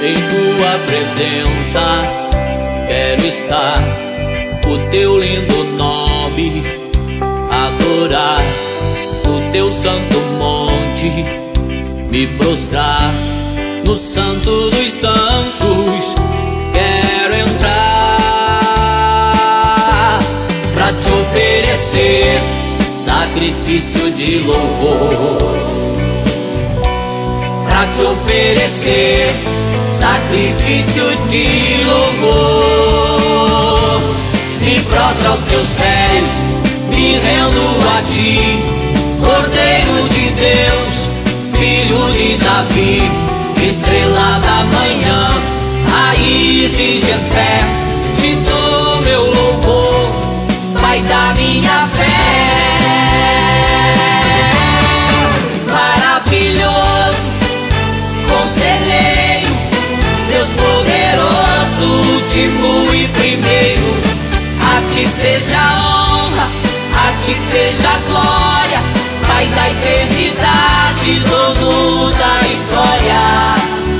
Em tua presença quero estar, o teu lindo nome adorar, no teu santo monte me prostrar, no santo dos santos quero entrar, pra te oferecer sacrifício de louvor, pra te oferecer sacrifício de louvor. Me prostra aos teus pés, me rendo a ti, Cordeiro de Deus, Filho de Davi, estrela da manhã, raiz de Jessé. Te dou meu louvor, Pai da minha fé. Maravilhoso, Conselheiro, Deus poderoso, último e primeiro. A ti seja a honra, a ti seja a glória, Pai da eternidade, dono da história.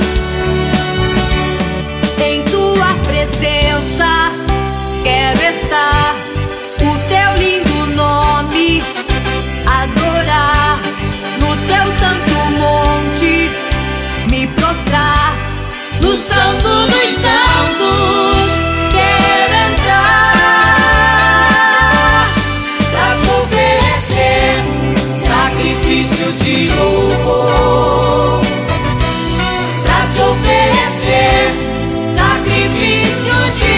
Em tua presença quero estar, o teu lindo nome adorar, no teu santo monte me prostrar, no santo dos santos quero entrar, pra te oferecer sacrifício de louvor, pra te oferecer sacrifício de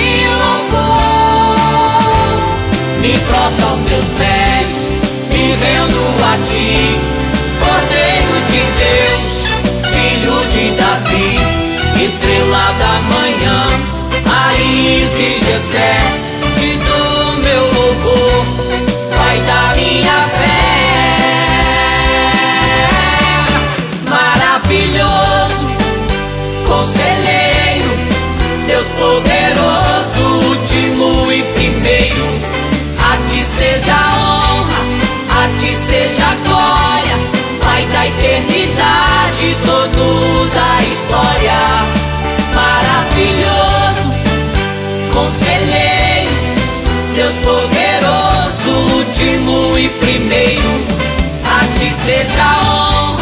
louvor. Me prostra aos teus pés, me rendo a ti, Cordeiro de Deus, Filho de Davi, estrela da manhã, raiz de Jessé. Te dou meu louvor, Pai da minha fé. Maravilhoso, Conselheiro, Deus poderoso, último e primeiro. A ti seja a honra, a ti seja a glória, Pai da eternidade, dono da história. Maravilhoso, Conselheiro, Deus poderoso, último e primeiro. A ti seja a honra,